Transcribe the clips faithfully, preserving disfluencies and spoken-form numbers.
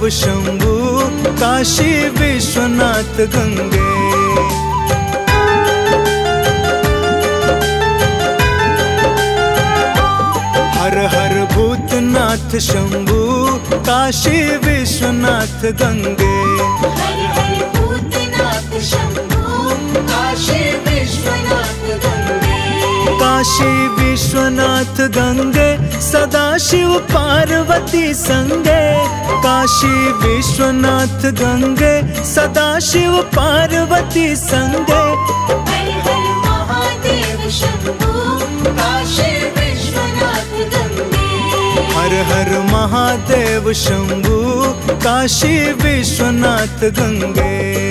महादेव शंभू काशी विश्वनाथ गंगे। हर हर भूतनाथ शंभू काशी विश्वनाथ गंगे। हर हर भूतनाथ शंभू काशी विश्वनाथ गंगे। काशी विश्वनाथ गंगे सदा शिव पार्वती संगे। काशी विश्वनाथ गंगे सदा शिव पार्वती संगे। हर हर महादेव शंभू काशी विश्वनाथ गंगे। हर हर महादेव शंभू काशी विश्वनाथ गंगे।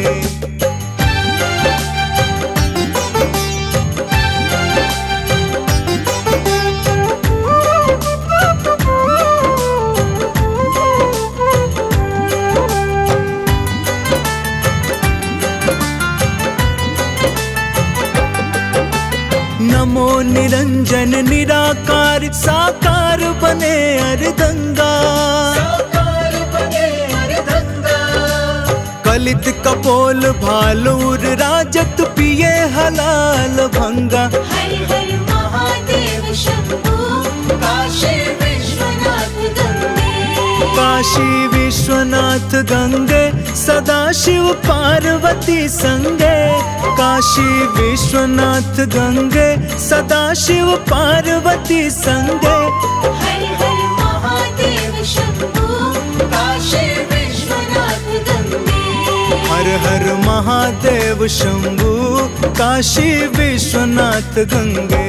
नमो निरंजन निराकार साकार बने अर्धंगा। साकार बने अर्धंगा। कलित कपोल भालूर राजत पिए हलाल भंगा। हर हर महादेव शंभू काशी विश्वनाथ गंगे। काशी विश्वनाथ गंगे सदा शिव पार्वती संगे। काशी विश्वनाथ गंगे सदा शिव पार्वती संगे। हर हर महादेव शंभू काशी विश्वनाथ गंगे। हर हर महादेव शंभू काशी विश्वनाथ गंगे।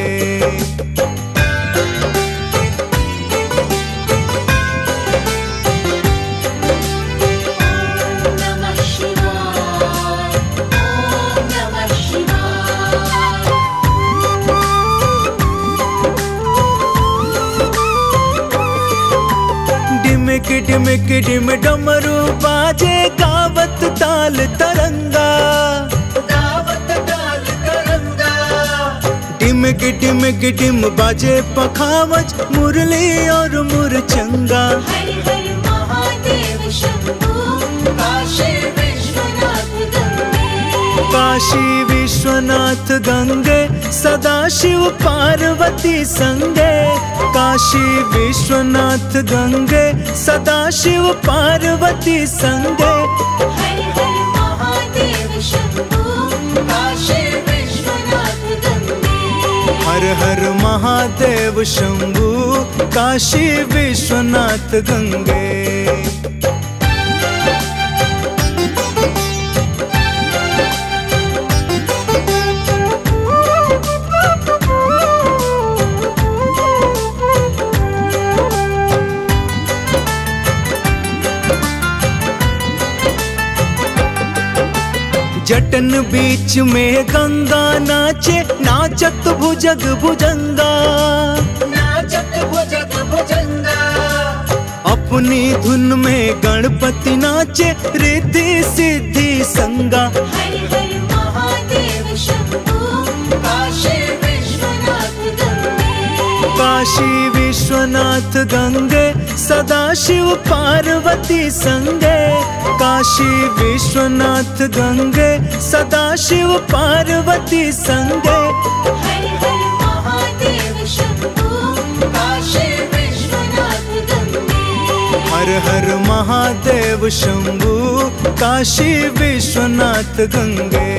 डिमिक डिमिक डिम डमरू बाजे गावत ताल तरंगा। गावत ताल तरंगा। डिमिक डिमिक डिम बाजे पखावज मुरली और मुरचंगा। हर हर महादेव शंभू काशी विश्वनाथ गंगे। काशी विश्वनाथ गंगे सदा शिव पार्वती संगे। काशी विश्वनाथ गंगे सदा शिव पार्वती संगे। हर हर महादेव शंभू काशी विश्वनाथ गंगे। हर हर महादेव शंभू काशी विश्वनाथ गंगे। जटन बीच में गंगा नाचे नाचत भुजग भुजंगा। नाचत भुजग भुजंगा। अपनी धुन में गणपति नाचे रिद्धि सिद्धि संगा। हर हर महादेव शंभू काशी विश्वनाथ गंगे। काशी विश्वनाथ गंगे सदा शिव पार्वती संगे। काशी विश्वनाथ गंगे सदा शिव पार्वती संगे। हर हर महादेव शंभू काशी विश्वनाथ गंगे। हर हर महादेव शंभू काशी विश्वनाथ गंगे।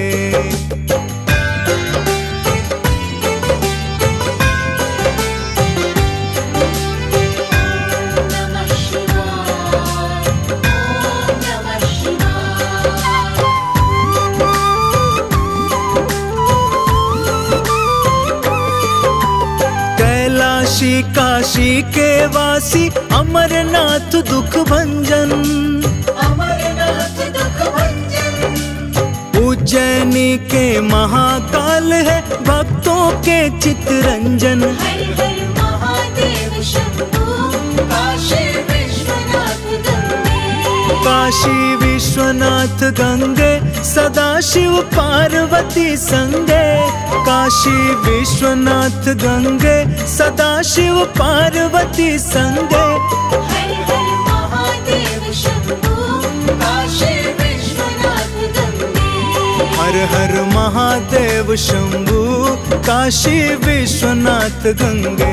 काशी काशी के वासी अमरनाथ दुख भंजन। अमरनाथ दुख भंजन। उज्जैनी के महाकाल है भक्तों के चितरंजन। हर हर महादेव शंभू काशी विश्वनाथ गंगे। काशी विश्वनाथ गंगे सदा शिव पार्वती संगे। काशी विश्वनाथ गंगे सदा शिव पार्वती संगे। हर हर महादेव शंभू शंभू काशी विश्वनाथ गंगे। हर हर महादेव शंभू काशी विश्वनाथ गंगे।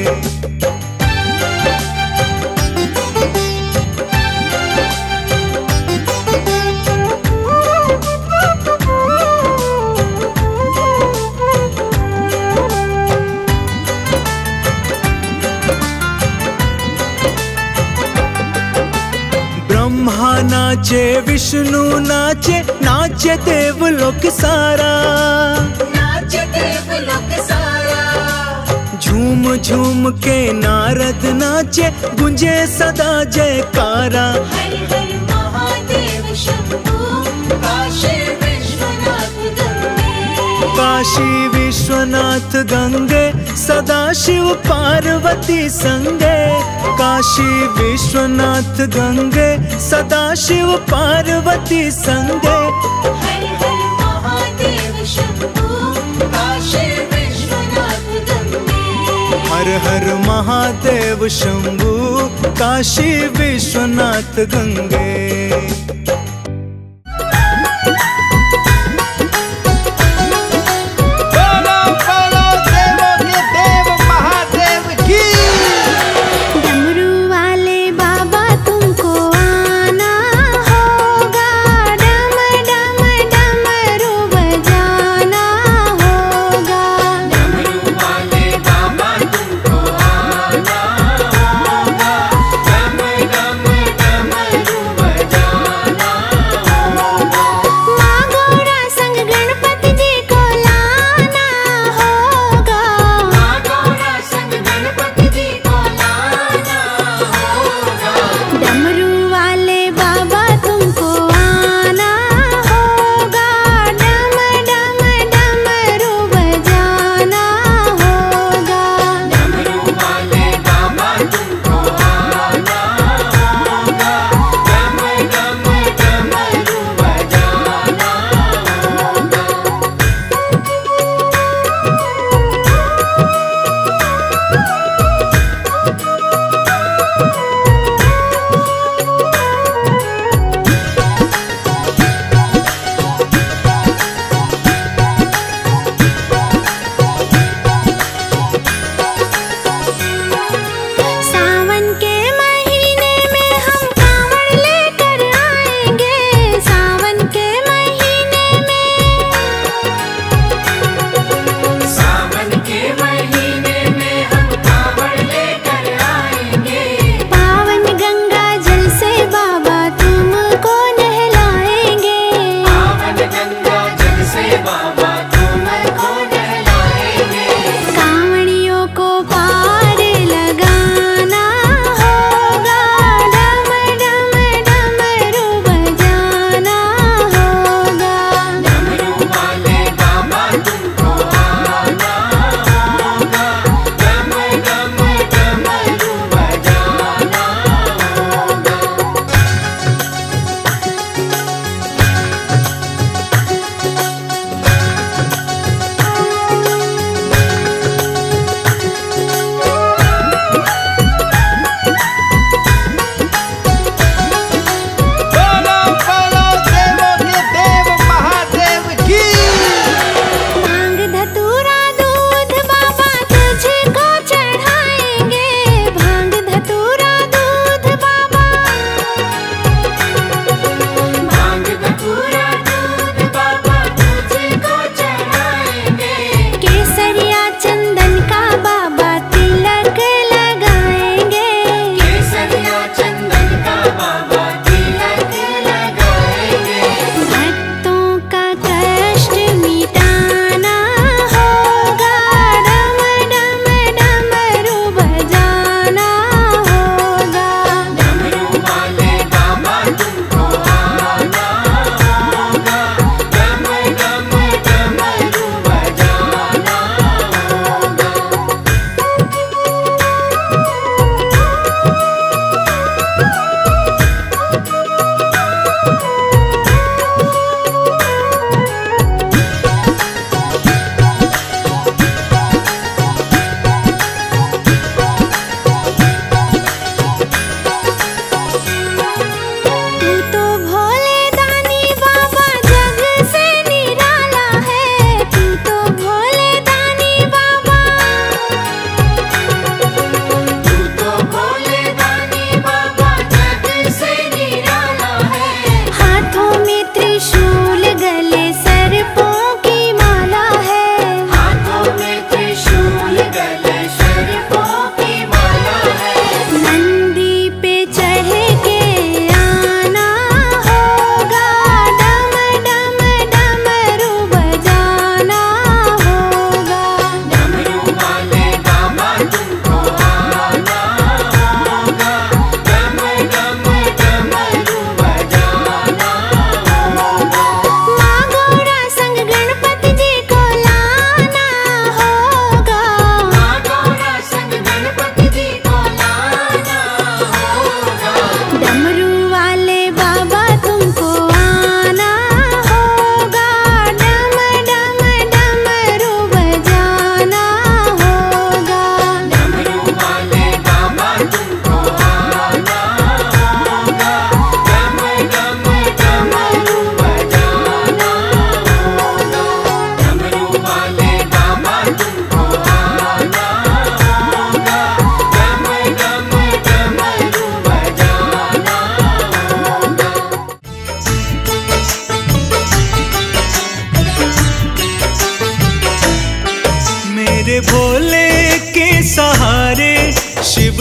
ब्रह्मा नाचे विष्णु नाचे नाचे देवलोक सारा, नाचे देवलोक सारा। झूम झूम के नारद नाचे गुंजे सदा जयकारा। हर हर महादेव शंभू काशी विश्वनाथ गंगे। काशी विश्वनाथ गंगे सदा शिव पार्वती संगे। काशी विश्वनाथ गंगे सदा शिव पार्वती संगे। हर हर महादेव शंभू काशी विश्वनाथ गंगे। हर हर महादेव शंभू काशी विश्वनाथ गंगे।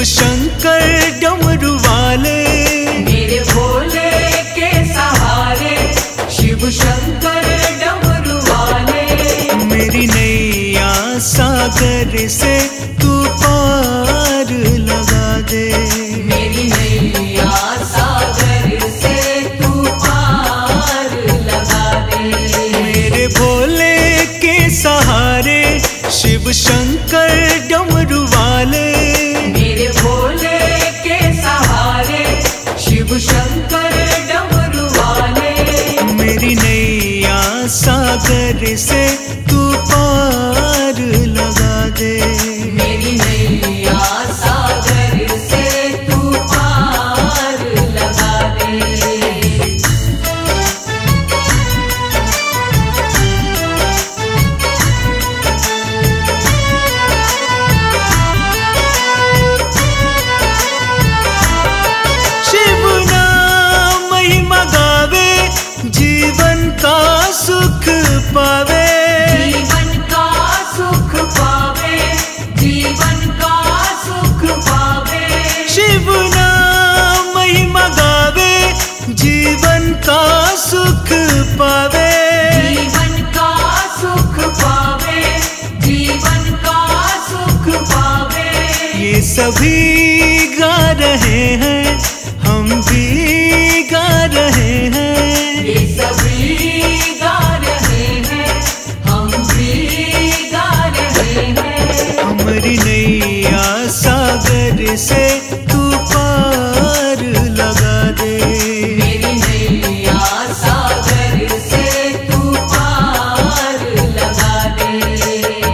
शंकर डमरू वाले, मेरे भोले के सहारे शिव शंकर डमरू वाले। मेरी नैया सागर से तू पार लगा दे, मेरी नैया सागर से तू पार लगा दे। मेरे भोले के सहारे शिव शंकर डमरू वाले, मेरे भोले के सहारे शिव शंकर डमरू वाले। मेरी नैया सागर से तू पार लगा दे, मेरी नैया सागर से तू पार लगा दे। शिव नाम महिमा गावे, जीवन का सुख पावे, जीवन का सुख पावे, जीवन का सुख पावे। शिव नाम महिमा गावे, जीवन का सुख पावे। जीवन का सुख पावे, जीवन का सुख पावे। ये सभी गा रहे हैं, हम भी गा रहे हैं, ये सभी गा रहे हैं, हम भी गा रहे हैं। हमारी नैया सागर से तू पार लगा दे, मेरी नैया सागर से तू पार लगा दे।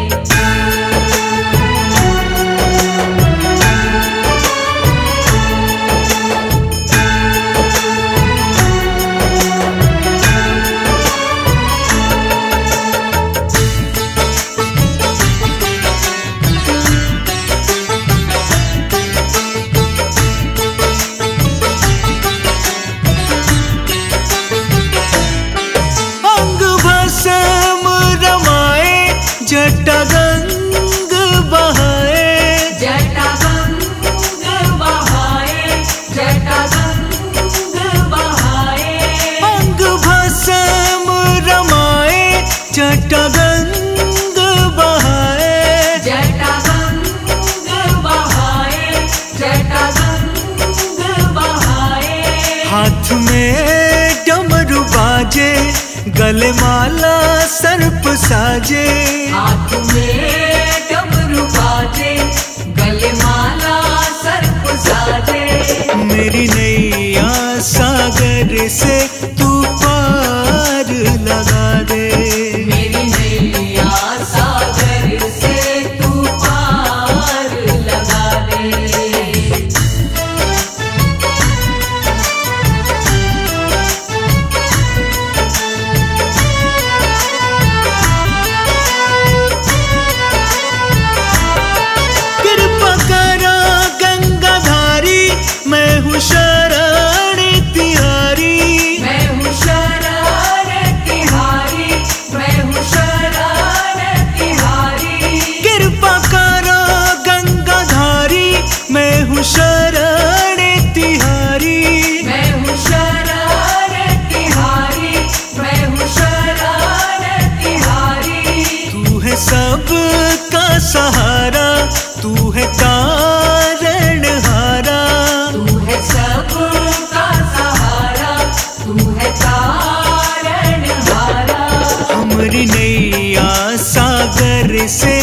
अंग भस्म रमाए, जटा गंग बहाए, जटा गंग बहाए, जटा गंग बहाए। अंग भस्म रमाए, जटा गंग बहाए। जटा गंग बहाए, जटा गंग बहाए। हाथ में डमरू बाजे, गले माला सर्प साजे, हाथ में डमरू बाजे, गले माला सर्प साजे। मेरी नैया सागर से तू पार लगा दे, मेरी नैया सागर से तू पार लगा दे। कृपा करा गंगाधारी, मैं हूँ शरण तिहारी। मैं हूँ शरण तिहारी, मैं हूँ शरण तिहारी। कृपा करो गंगाधारी, मैं हूँ शरण तिहारी। मैं हूँ शरण तिहारी, मैं हूँ शरण तिहारी। तू है सबका सहारा, तू है तारण हारा। तू है सबका सहारा, तू है तारण हारा। हमारी नैया सागर से